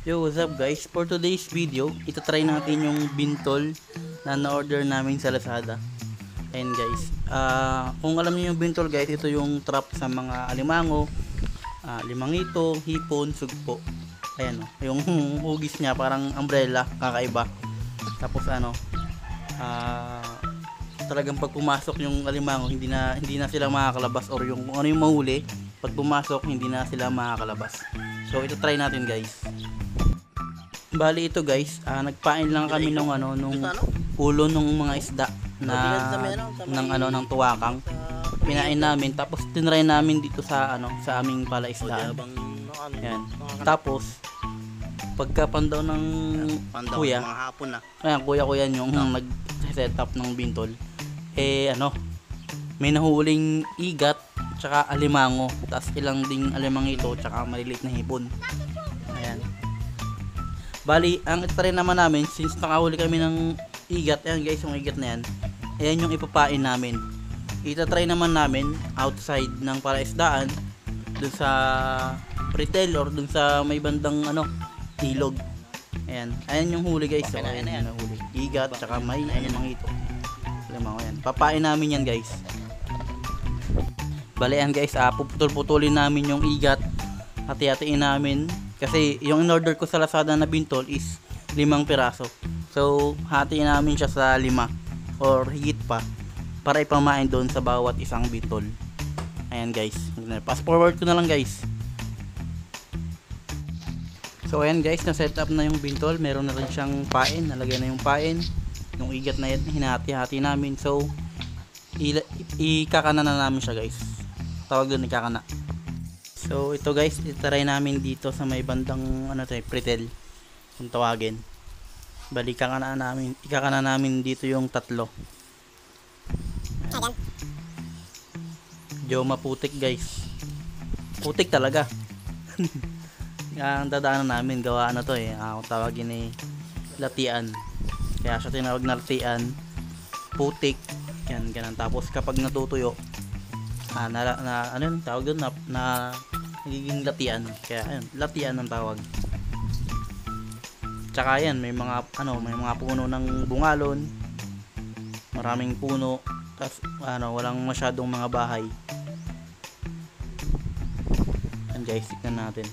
Yo, what's up guys? For today's video, itatry natin yung bintol na na-order namin sa Lazada. Ayan guys, kung alam niyo yung bintol guys, ito yung trap sa mga alimango, limangito, hipon, sugpo. Ayan o, yung hugis niya parang umbrella, kakaiba. Tapos talagang pag pumasok yung alimango, hindi na sila makakalabas, or yung kung ano yung mahuli, pag pumasok hindi na sila makakalabas. So ito try natin guys. Bali ito guys, nagpain lang kami nung ulo ng mga isda ng tuwakang. Pinain namin, tapos tinry namin dito sa aming palaisdaan. Yan. Tapos pagkapandaw ng kuya, mga hapon na. ayan, kuya yung nag-set up ng bintol. May nahuling igat tsaka alimango, tapos ilang ding alimangito tsaka maliliit na hipon. Ayan. Bali, ang ito rin naman namin, since nakahuli kami ng igat, ayan guys, yung igat na yan, ayan yung ipapain namin. Itatry naman namin outside ng palaisdaan, dun sa retail or dun sa may bandang ilog. Ayan yung huli guys. So, ayan yung huli. Igat, tsaka may alimangito. Ayan. Papain namin yan guys. Bali yan guys, puputol-putulin namin yung igat, hati-hatiin namin. Kasi yung in-order ko sa Lazada na bintol is 5 piraso. So, hatiin namin siya sa 5 or higit pa para ipamain doon sa bawat isang bintol. Ayan guys. Fast forward ko na lang guys. So, ayan guys, na-set up na yung bintol. Meron na rin siyang pain. Nalagay na yung pain. Yung igat na yan, hinati-hati namin. So, ikakana na namin siya guys. Tawag doon, ikakana. So ito guys, itaray namin dito sa may bandang pretel, kung tawagin. Bali ikakana namin dito yung tatlo. Diyo maputik guys. Putik talaga. Ang dadaanan namin, gawa kung tawagin latian. Kaya siya tinawag na latian. Putik. Yan, ganun. Tapos kapag natutuyo, tawag doon na nagiging latian. Kaya ayun, latian ang tawag. Tsaka yan, may mga puno ng bungalon. Maraming puno. Tapos walang masyadong mga bahay. Yan guys, tignan natin.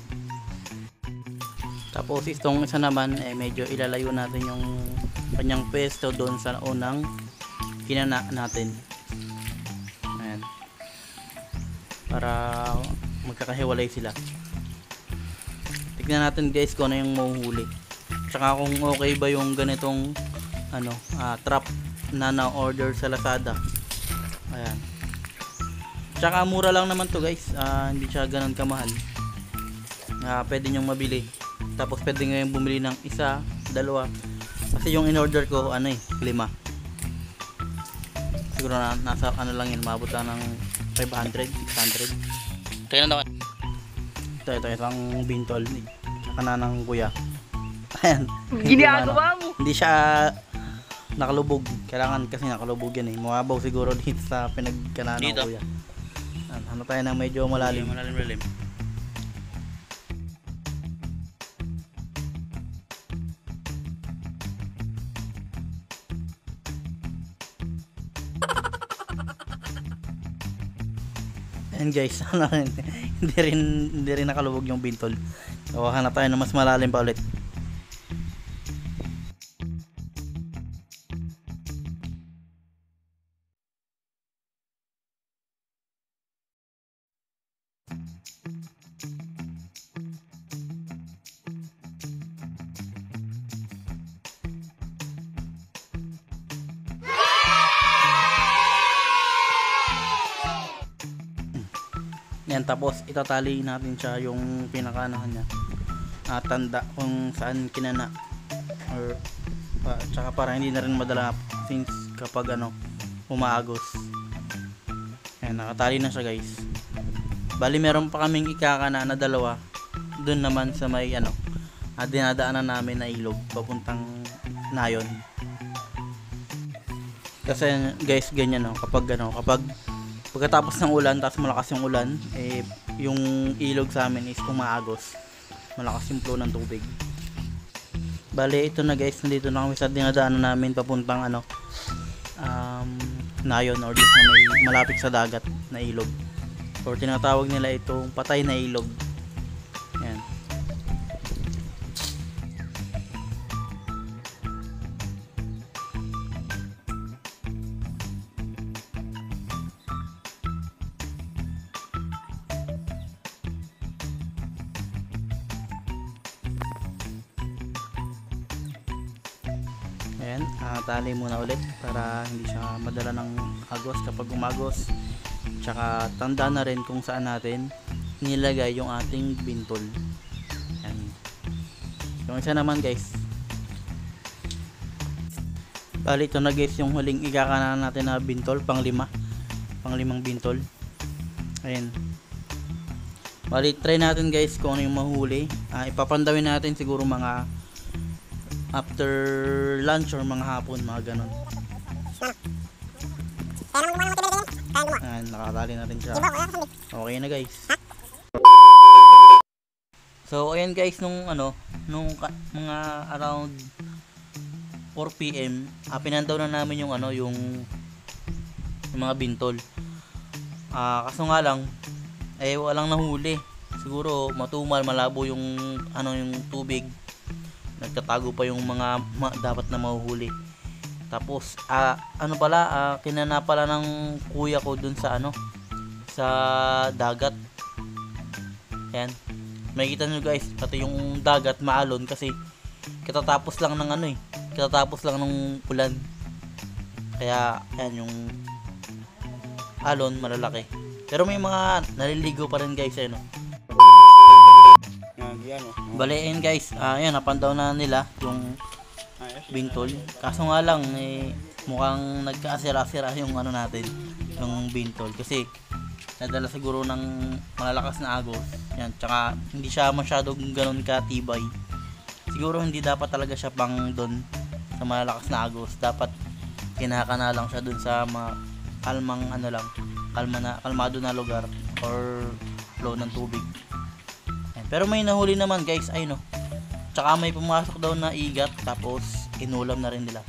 Tapos itong isa naman, medyo ilalayo natin yung kanyang pwesto doon sa unang kinana natin. Ayan. Para magkakahiwalay sila. Tignan natin guys kung ano yung mahuhuli. Tsaka kung okay ba yung ganitong trap na na-order sa Lazada. Ayan. Tsaka mura lang naman to guys. Hindi siya ganun kamahal. Pwede nyong mabili. Tapos pwede ngayong bumili ng isa, dalawa. Kasi yung in-order ko 5. Siguro nasa lang yun, mabot lang ng 500, 600. Tingnan naman. Ito isang bintol. Tsaka na ng kuya. Ayan. Ginagawa mo! Hindi siya nakalubog. Kailangan kasi nakalubog yan Mababaw siguro dito sa pinagkanaan ng kuya. Ano tayo ng medyo malalim. Malalim. And guys, hindi rin nakalubog yung bintol. So, hanap tayo ng mas malalim pa ulit. Yan, tapos itatali natin siya yung pinakanahan niya. Tanda kung saan kinana. Or tsaka para hindi na rin madala since kapag umaagos. Yan, nakatali na siya guys. Bali meron pa kaming ikakana na dalawa. Doon naman sa may dinadaanan namin na ilog papuntang Nayon. Kasi guys ganyan kapag pagkatapos ng ulan, tapos malakas yung ulan, yung ilog sa amin is umaagos. Malakas yung flow ng tubig. Bale, ito na guys, nandito na kami sa dinadaanan namin papuntang Nayon, or dito sa may malapit sa dagat na ilog. Or tinatawag nila itong patay na ilog. Yan. Ayan, tali muna ulit para hindi siya madala ng agos kapag umagos. Tsaka tanda na rin kung saan natin nilagay yung ating bintol. Ayan. Yung isa naman guys. Bali ito na guys yung huling igakanan natin na bintol, panglimang bintol. Ayan. Bali try natin guys kung ano yung mahuli. Ipapandawin natin siguro mga after lunch or mga hapon, mga ganon. Ayan, nakatali na rin siya. Okay na guys. So ayan guys, nung mga around 4 PM, pinandaw na namin yung yung mga bintol. Kaso nga lang walang nahuli. Siguro matumal, malabo yung yung tubig. Nagtatago pa yung mga dapat na mahuhuli. Tapos kinana pala ng kuya ko dun sa sa dagat. Yan. Makikita nyo guys, pati yung dagat maalon kasi katatapos lang ng katatapos lang ng ulan. Kaya yan yung alon malalaki. Pero may mga naliligo pa rin guys Bale yun guys, ayan, napandaw na nila yung bintol. Kaso nga lang mukhang nagkaasira-sira yung natin, yung bintol, kasi nadala siguro ng malalakas na agos. Yan, tsaka hindi siya masyadong ganun katibay. Siguro hindi dapat talaga siya pang doon sa malalakas na agos. Dapat kinakana lang siya doon sa kalmang kalmado na lugar or flow ng tubig. Pero may nahuli naman guys, tsaka may pumasok daw na igat, tapos inulam na rin nila.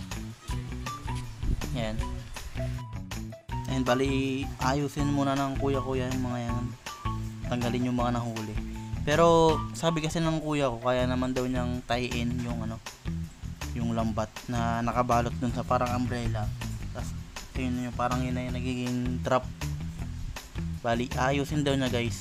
Yan. Ayan, bali ayusin muna ng kuya yung mga yan. Tanggalin yung mga nahuli. Pero sabi kasi ng kuya ko, kaya naman daw niyang tie-in yung lambat na nakabalot dun sa parang umbrella. Tapos yun yung parang yun na yung nagiging trap. Bali ayusin daw niya guys.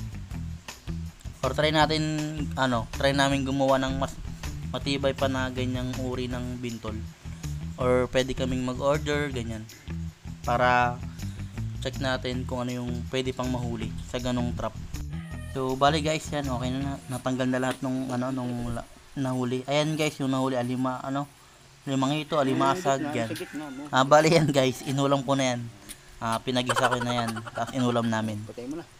Or try namin gumawa ng mas matibay pa na ganyang uri ng bintol. Or pwede kaming mag-order ganyan para check natin kung ano yung pwede pang mahuli sa ganong trap. So bali guys, yan okay na, natanggal na lahat nung nahuli. Ayan guys, yung nahuli limang ito, alimasag yan. Bali yan guys, inulam ko na yan. Pinagisa ko na yan, tapos inulam namin.